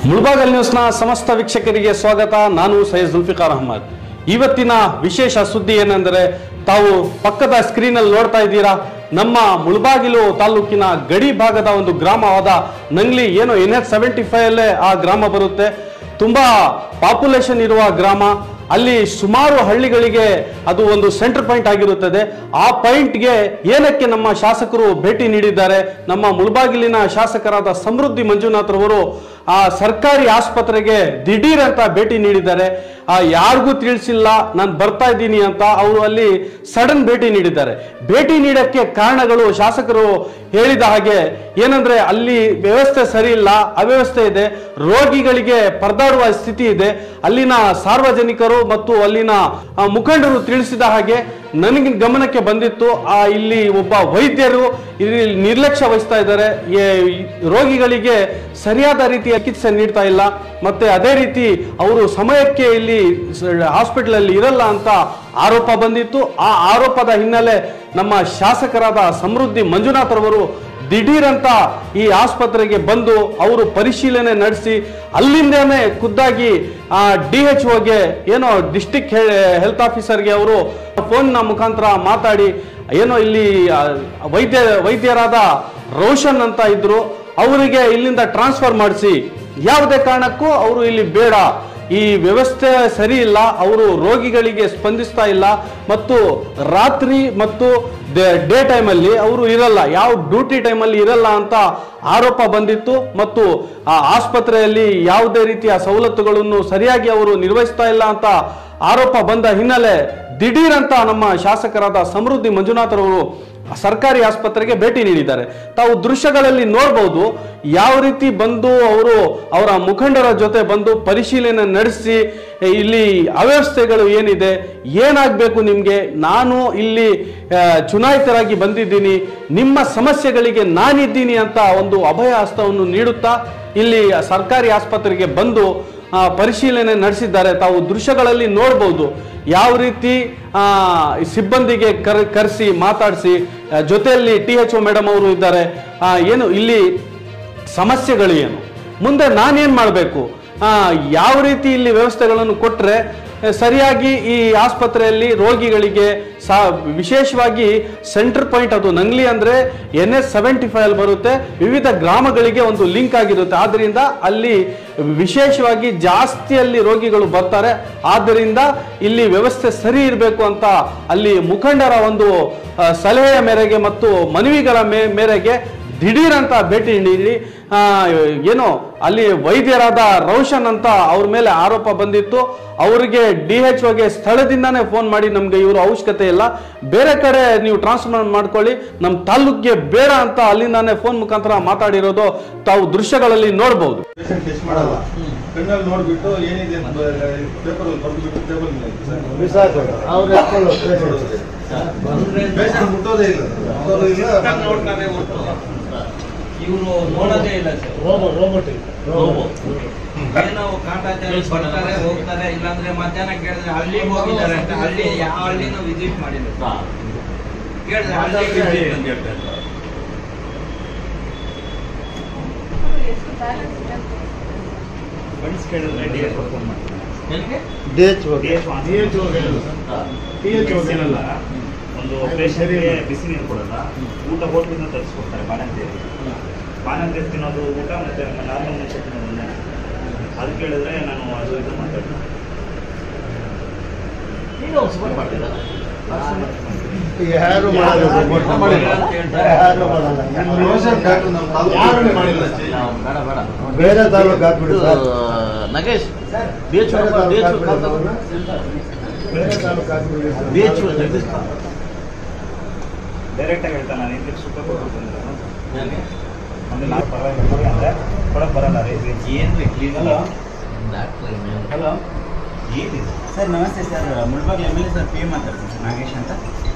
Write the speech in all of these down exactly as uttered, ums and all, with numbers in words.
ಮುಳಬಾಗಿಲು ನ್ಯೂಸ್ನ ಸಮಸ್ತ ವೀಕ್ಷಕರಿಗೆ ಸ್ವಾಗತ. ನಾನು ಸೈಯದ್ ಜುಲ್ಫಿಕಾರ್ ಅಹಮದ್. ಇವತ್ತಿನ ವಿಶೇಷ ಸುದ್ದಿ ಏನೆಂದರೆ, ತಾವು ಪಕ್ಕದ ಸ್ಕ್ರೀನಲ್ಲಿ ನೋಡ್ತಾ ಇದ್ದೀರಾ, ನಮ್ಮ ಮುಳಬಾಗಿಲು ತಾಲೂಕಿನ ಗಡಿ ಭಾಗದ ಒಂದು ಗ್ರಾಮವಾದ ನಂಗ್ಲಿ, ಏನು ಎನ್ ಎಚ್ ಸೆವೆಂಟಿ ಫೈವ್ ಅಲ್ಲೇ ಆ ಗ್ರಾಮ ಬರುತ್ತೆ. ತುಂಬಾ ಪಾಪ್ಯುಲೇಷನ್ ಇರುವ ಗ್ರಾಮ. ಅಲ್ಲಿ ಸುಮಾರು ಹಳ್ಳಿಗಳಿಗೆ ಅದು ಒಂದು ಸೆಂಟರ್ ಪಾಯಿಂಟ್ ಆಗಿರುತ್ತದೆ. ಆ ಪಾಯಿಂಟ್ಗೆ ಏನಕ್ಕೆ ನಮ್ಮ ಶಾಸಕರು ಭೇಟಿ ನೀಡಿದ್ದಾರೆ? ನಮ್ಮ ಮುಳಬಾಗಿಲಿನ ಶಾಸಕರಾದ ಸಮೃದ್ಧಿ ಮಂಜುನಾಥ್ ರವರು ಆ ಸರ್ಕಾರಿ ಆಸ್ಪತ್ರೆಗೆ ದಿಢೀರ್ ಅಂತ ಭೇಟಿ ನೀಡಿದ್ದಾರೆ. ಆ ಯಾರಿಗೂ ತಿಳಿಸಿಲ್ಲ ನಾನು ಬರ್ತಾ ಇದ್ದೀನಿ ಅಂತ ಅವರು ಅಲ್ಲಿ ಸಡನ್ ಭೇಟಿ ನೀಡಿದ್ದಾರೆ. ಭೇಟಿ ನೀಡಕ್ಕೆ ಕಾರಣಗಳು ಶಾಸಕರು ಹೇಳಿದ ಹಾಗೆ ಏನಂದ್ರೆ, ಅಲ್ಲಿ ವ್ಯವಸ್ಥೆ ಸರಿ ಇಲ್ಲ, ಅವ್ಯವಸ್ಥೆ ಇದೆ, ರೋಗಿಗಳಿಗೆ ಪರದಾಡುವ ಸ್ಥಿತಿ ಇದೆ. ಅಲ್ಲಿನ ಸಾರ್ವಜನಿಕರು ಮತ್ತು ಅಲ್ಲಿನ ಮುಖಂಡರು ತಿಳಿಸಿದ ಹಾಗೆ ನನಗೆ ಗಮನಕ್ಕೆ ಬಂದಿತ್ತು, ಆ ಇಲ್ಲಿ ಒಬ್ಬ ವೈದ್ಯರು ಇಲ್ಲಿ ನಿರ್ಲಕ್ಷ್ಯ ವಹಿಸ್ತಾ ಇದ್ದಾರೆ, ರೋಗಿಗಳಿಗೆ ಸರಿಯಾದ ರೀತಿಯ ಚಿಕಿತ್ಸೆ ನೀಡ್ತಾ ಇಲ್ಲ, ಮತ್ತೆ ಅದೇ ರೀತಿ ಅವರು ಸಮಯಕ್ಕೆ ಇಲ್ಲಿ ಹಾಸ್ಪಿಟಲ್ ಅಲ್ಲಿ ಇರಲ್ಲ ಅಂತ ಆರೋಪ ಬಂದಿತ್ತು. ಆ ಆರೋಪದ ಹಿನ್ನೆಲೆ ನಮ್ಮ ಶಾಸಕರಾದ ಸಮೃದ್ಧಿ ಮಂಜುನಾಥ್ ರವರು ದಿಢೀರ್ ಅಂತ ಈ ಆಸ್ಪತ್ರೆಗೆ ಬಂದು ಅವರು ಪರಿಶೀಲನೆ ನಡೆಸಿ ಅಲ್ಲಿಂದನೇ ಖುದ್ದಾಗಿ ಆ ಡಿ ಎಚ್ ಓಗೆ ಏನೋ ಡಿಸ್ಟಿಕ್ ಹೆಲ್ತ್ ಆಫೀಸರ್ಗೆ ಅವರು ಫೋನ್ನ ಮುಖಾಂತರ ಮಾತಾಡಿ, ಏನೋ ಇಲ್ಲಿ ವೈದ್ಯ ವೈದ್ಯರಾದ ರೋಷನ್ ಅಂತ ಇದ್ರು, ಅವರಿಗೆ ಇಲ್ಲಿಂದ ಟ್ರಾನ್ಸ್ಫರ್ ಮಾಡಿಸಿ, ಯಾವುದೇ ಕಾರಣಕ್ಕೂ ಅವರು ಇಲ್ಲಿ ಬೇಡ, ಈ ವ್ಯವಸ್ಥೆ ಸರಿ ಇಲ್ಲ, ಅವರು ರೋಗಿಗಳಿಗೆ ಸ್ಪಂದಿಸ್ತಾ ಇಲ್ಲ, ಮತ್ತು ರಾತ್ರಿ ಮತ್ತು ಡೇ ಟೈಮಲ್ಲಿ ಅವರು ಇರಲ್ಲ, ಯಾವ ಡ್ಯೂಟಿ ಟೈಮಲ್ಲಿ ಇರಲ್ಲ ಅಂತ ಆರೋಪ ಬಂದಿತ್ತು. ಮತ್ತು ಆ ಆಸ್ಪತ್ರೆಯಲ್ಲಿ ಯಾವುದೇ ರೀತಿಯ ಸವಲತ್ತುಗಳನ್ನು ಸರಿಯಾಗಿ ಅವರು ನಿರ್ವಹಿಸ್ತಾ ಇಲ್ಲ ಅಂತ ಆರೋಪ ಬಂದ ಹಿನ್ನೆಲೆ ದಿಢೀರ್ ಅಂತ ನಮ್ಮ ಶಾಸಕರಾದ ಸಮೃದ್ಧಿ ಮಂಜುನಾಥ್ ರವರು ಸರ್ಕಾರಿ ಆಸ್ಪತ್ರೆಗೆ ಭೇಟಿ ನೀಡಿದ್ದಾರೆ. ತಾವು ದೃಶ್ಯಗಳಲ್ಲಿ ನೋಡಬಹುದು, ಯಾವ ರೀತಿ ಬಂದು ಅವರು ಅವರ ಮುಖಂಡರ ಜೊತೆ ಬಂದು ಪರಿಶೀಲನೆ ನಡೆಸಿ ಇಲ್ಲಿ ಅವ್ಯವಸ್ಥೆಗಳು ಏನಿದೆ, ಏನಾಗಬೇಕು ನಿಮಗೆ, ನಾನು ಇಲ್ಲಿ ಚುನಾಯಿತರಾಗಿ ಬಂದಿದ್ದೀನಿ, ನಿಮ್ಮ ಸಮಸ್ಯೆಗಳಿಗೆ ನಾನಿದ್ದೀನಿ ಅಂತ ಒಂದು ಅಭಯ ಹಸ್ತವನ್ನು ನೀಡುತ್ತಾ ಇಲ್ಲಿ ಸರ್ಕಾರಿ ಆಸ್ಪತ್ರೆಗೆ ಬಂದು ಪರಿಶೀಲನೆ ನಡೆಸಿದ್ದಾರೆ. ತಾವು ದೃಶ್ಯಗಳಲ್ಲಿ ನೋಡಬಹುದು ಯಾವ ರೀತಿ ಸಿಬ್ಬಂದಿಗೆ ಕರ್ ಕರೆಸಿ ಮಾತಾಡಿಸಿ, ಜೊತೆಯಲ್ಲಿ ಟಿ ಎಚ್ ಒ ಮೇಡಮ್ ಅವರು ಇದ್ದಾರೆ, ಏನು ಇಲ್ಲಿ ಸಮಸ್ಯೆಗಳು ಏನು, ಮುಂದೆ ನಾನೇನು ಮಾಡಬೇಕು, ಯಾವ ರೀತಿ ಇಲ್ಲಿ ವ್ಯವಸ್ಥೆಗಳನ್ನು ಕೊಟ್ಟರೆ ಸರಿಯಾಗಿ ಈ ಆಸ್ಪತ್ರೆಯಲ್ಲಿ ರೋಗಿಗಳಿಗೆ ಸಾ ವಿಶೇಷವಾಗಿ ಸೆಂಟರ್ ಪಾಯಿಂಟ್, ಅದು ನಂಗ್ಲಿ ಅಂದರೆ ಎನ್ ಎಸ್ ಸೆವೆಂಟಿ ಫೈವ್ ಅಲ್ಲಿ ಬರುತ್ತೆ, ವಿವಿಧ ಗ್ರಾಮಗಳಿಗೆ ಒಂದು ಲಿಂಕ್ ಆಗಿರುತ್ತೆ. ಆದ್ದರಿಂದ ಅಲ್ಲಿ ವಿಶೇಷವಾಗಿ ಜಾಸ್ತಿಯಲ್ಲಿ ರೋಗಿಗಳು ಬರ್ತಾರೆ. ಆದ್ದರಿಂದ ಇಲ್ಲಿ ವ್ಯವಸ್ಥೆ ಸರಿ ಇರಬೇಕು ಅಂತ ಅಲ್ಲಿ ಮುಖಂಡರ ಒಂದು ಸಲಹೆಯ ಮೇರೆಗೆ ಮತ್ತು ಮನವಿಗಳ ಮೇರೆಗೆ ದಿಢೀರ್ ಅಂತ ಭೇಟಿ ನೀಡಿ, ಏನೋ ಅಲ್ಲಿ ವೈದ್ಯರಾದ ರೋಷನ್ ಅಂತ ಅವ್ರ ಮೇಲೆ ಆರೋಪ ಬಂದಿತ್ತು, ಅವರಿಗೆ ಡಿ ಎಚ್ ಓಗೆ ಸ್ಥಳದಿಂದಾನೇ ಫೋನ್ ಮಾಡಿ ನಮ್ಗೆ ಇವರು ಅವಶ್ಯಕತೆ ಇಲ್ಲ, ಬೇರೆ ಕಡೆ ನೀವು ಟ್ರಾನ್ಸ್ಫರ್ ಮಾಡ್ಕೊಳ್ಳಿ, ನಮ್ಮ ತಾಲೂಕಿಗೆ ಬೇಡ ಅಂತ ಅಲ್ಲಿಂದಾನೇ ಫೋನ್ ಮುಖಾಂತರ ಮಾತಾಡಿರೋದು ತಾವು ದೃಶ್ಯಗಳಲ್ಲಿ ನೋಡಬಹುದು. ಕಣ್ಣಲ್ಲಿ ನೋಡ್ಬಿಟ್ಟು ಏನಿದೆ ಪೇಪರ್ ಬರ್ಬಿಟ್ಟು ಟೇಬಲ್ ಮುಟ್ಟೋದೇ ಇಲ್ಲ, ಇವರು ನೋಡೋದೇ ಇಲ್ಲ ಸರ್. ರೋಬೋ ರೋಬೋಟ್ ರೋಬೋ ಏನೋ ಕಾಟಾಚಾರ ಬರ್ತಾರೆ ಹೋಗ್ತಾರೆ, ಇಲ್ಲಾಂದ್ರೆ ಮಧ್ಯಾಹ್ನ ಕೇಳಿದ್ರೆ ಹಳ್ಳಿಗೆ ಹೋಗಿದ್ದಾರೆ ಅಂತ, ಹಳ್ಳಿ ಯಾವ ಹಳ್ಳಿನೂ ವಿಸಿಟ್ ಮಾಡಿಲ್ಲ ಕೇಳಿದ್ರೆ ಹಳ್ಳಿಗೆ ಅಂತ ಹೇಳ್ತಾರೆ. ಬನ್ಸ್ ಕೇಳಿದ್ರೆ ಡಿ ಎಚ್ ಫೋನ್ ಮಾಡ್ತಾರೆ, ಡಿ ಎಚ್ ಹೋಗಿಲ್ಲ, ಒಂದು ಪೇಷಂಟ್ಗೆ ಬಿಸಿ ನೀರು ಕೊಡಲ್ಲ, ಊಟ ಹೋಟ್ಲಿಂದ ತರಿಸ್ಕೊಡ್ತಾರೆ, ಬಾಣಂತಿ ಬಾಣಂತಿ ತಿನ್ನೋದು ಊಟ ಮತ್ತೆ ನಾರ್ಮಲ್ ಮನುಷ್ಯ ತಿನ್ನೋದನ್ನೇ. ಅದು ಕೇಳಿದ್ರೆ ನಾನು ಅದು ಇದು ಮಾತಾಡ್ತೀನಿ, ಈಗ ಸುಮಾರು ಮಾಡ್ತಿದ್ದಾರೆ, ಯಾರು ಬೇರೆ ತಾಲೂಕು ಹಾಕ್ಬಿಡಿ Nagesh B H B H direct ಆಗಿ ಹೇಳ್ತಾನೆ, ನಾನು ಇಂಗ್ಲೀಷ್ ಸುತ್ತ ಕೊಡ್ತೀನಿ ಅಂದ್ರೆ ನಾವು ಪರವಾಗಿಲ್ಲ ಅಂದರೆ ಕೊಡಕ್ಕೆ ಬರಲ್ಲ ರೀ. ಏನು ರೀ? ಹಲೋ ಹಲೋ ಏನಿದೆ ಸರ್? ನಮಸ್ತೆ sir, Mulbagal M L A sir P M ಮಾತಾಡ್ತೀನಿ ಸರ್, ನಾಗೇಶ್ ಅಂತ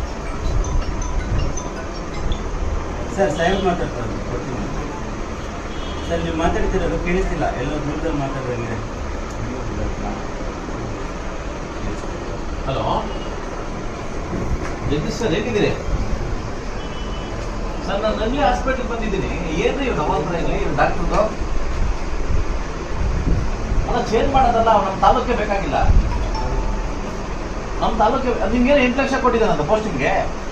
ಸರ್. ಸಾಹೇಬ್ ಮಾತಾಡ್ತಾರೆ ಕೊಡ್ತೀನಿ ಸರ್. ನೀವು ಮಾತಾಡ್ತಿರೋದು ಕೇಳಿಸ್ತಿಲ್ಲ, ಎಲ್ಲೋ ದೂರದಲ್ಲಿ ಮಾತಾಡೋಂಗಿದೆ. ಹಲೋ ಜಗದೀಶ್ ಸರ್, ಹೇಗಿದ್ದೀರಿ ಸರ್? ನಾನು ನಂಗ್ಲಿ ಹಾಸ್ಪಿಟ್ಲಿಗೆ ಬಂದಿದ್ದೀನಿ. ಏನ್ರಿ ನವಾಲ್ಪುರ ಡಾಕ್ಟರ್ದು ಅಲ್ಲ ಚೇಂಜ್ ಮಾಡೋದಲ್ಲ, ಅವ್ರು ನಮ್ಮ ತಾಲೂಕೆ ಬೇಕಾಗಿಲ್ಲ. ನಮ್ಮ ತಾಲೂಕೆ ನಿಮ್ಗೆ ಎಂಟು ಲಕ್ಷ ಕೊಟ್ಟಿದ್ದಾನಂತ ಪೋಸ್ಟಿಂಗ್ಗೆ.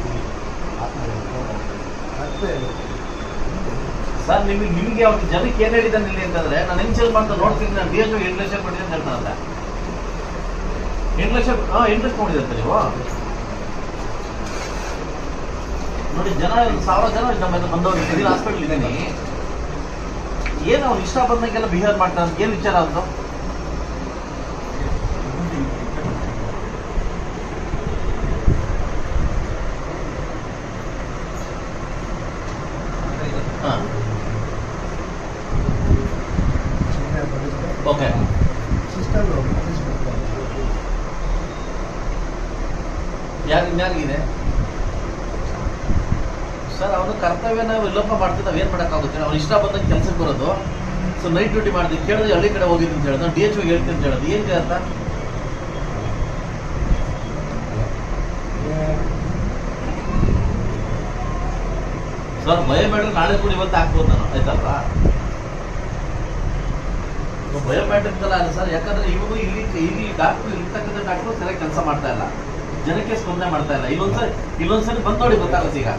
ಸರ್ ನಿಮಗೆ ನಿಮಗೆ ಅವ್ರ ಜನಕ್ಕೆ ಏನ್ ಹೇಳಿದ್ದಾನೆ ಇಲ್ಲಿ ಅಂತಂದ್ರೆ, ನಾನು ಹೆಂಗ್ ಚೇಂಜ್ ಮಾಡ್ತಾ ನೋಡ್ತೀನಿ, ನಾನು ಡಿ ಎಚ್ ಎಂಟು ಲಕ್ಷ ಕೊಟ್ಟಿದ್ದೆ ಅಂತ ಹೇಳ್ತಾನಲ್ಲ. ಎಂಟು ಲಕ್ಷ ಹಾ ಎಂಟು ಲಕ್ಷ ಕೊಟ್ಟಿದ್ದಂತ ನೀವು ನೋಡಿ. ಜನ ಸಾವಿರ ಜನ ನಮ್ಮ ಬಂದವ್ರು ಸಿವಿಲ್ ಹಾಸ್ಪಿಟಲ್ ಇದ್ದೀನಿ, ಏನು ಅವ್ರು ಇಷ್ಟ ಬಂದಂಗೆಲ್ಲ ಬಿಹೇವ್ ಮಾಡ್ತಾರೆ ಅಂತ ಏನು ವಿಚಾರ ಅದು? ಓಕೆ ಯಾರು ಇನ್ಯಾರಿಗಿದೆ ಸರ್? ಅವನು ಕರ್ತವ್ಯನ ವಿಲೋಪ ಮಾಡ್ತೀವಿ, ನಾವೇನು ಮಾಡೋಕ್ಕಾಗುತ್ತೆ? ಅವ್ನು ಇಷ್ಟ ಬಂದಂಗೆ ಕೆಲಸಕ್ಕೆ ಬರೋದು. ಸೊ ನೈಟ್ ಡ್ಯೂಟಿ ಮಾಡ್ತೀವಿ, ಕೇಳಿದ್ರೆ ಹಳ್ಳಿ ಕಡೆ ಹೋಗಿದ್ದೀನಿ ಅಂತ ಹೇಳೋದು, ಡಿ ಎಚ್ ಓಗೆ ಹೇಳ್ತೀನಿ ಅಂತ ಹೇಳೋದು, ಏನಿದೆ ಅಂತ? ಸರ್ ಬಯೋಮೆಟ್ರಿಕ್ ನಾಳೆ ಕೂಡ ಇವತ್ತು ಹಾಕ್ಬೋದು ನಾನು, ಆಯ್ತಲ್ವಾ? ಬಯೋಮೆಟ್ರಿಕ್ ಅಲ್ಲ ಸರ್, ಯಾಕಂದ್ರೆ ಇವನು ಇಲ್ಲಿ ಇಲ್ಲಿ ಡಾಕ್ಟರ್ ಇರ್ತಕ್ಕಂಥ ಡಾಕ್ಟರ್ ಸರಿಯಾಗಿ ಕೆಲಸ ಮಾಡ್ತಾ ಇಲ್ಲ, ಜನಕ್ಕೆ ಸ್ಪಂದನೆ ಮಾಡ್ತಾ ಇಲ್ಲ. ಇಲ್ಲೊಂದ್ಸರಿ ಇಲ್ಲೊಂದ್ಸರಿ ಬಂದ್ ನೋಡಿ ಗೊತ್ತಾಗುತ್ತೆ. ಈಗ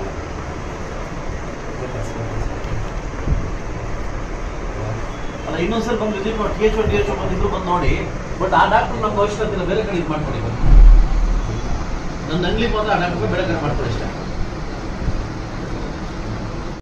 ಅಲ್ಲ ಇನ್ನೊಂದ್ಸರಿ ಬಂದು ವಿಸಿಟ್ ಮಾಡಿ, T H O D H O ಬಂದಿದ್ರು ಬಂದು ನೋಡಿ. ಬಟ್ ಆ ಡಾಕ್ಟರ್ ನಮ್ಗೆ ಅವಶ್ಯಕತೆ ಇಲ್ಲ, ಬೇರೆ ಕಡೆ ಇದು ಮಾಡ್ಕೊಡಿ. ನನ್ನ ಅಂಗಡಿ ಬಂದ್ರೆ ಆ ಡಾಕ್ಟರ್ ಬೇರೆ ಕಡೆ ಮಾಡ್ತಾರೆ ಅಷ್ಟೇ.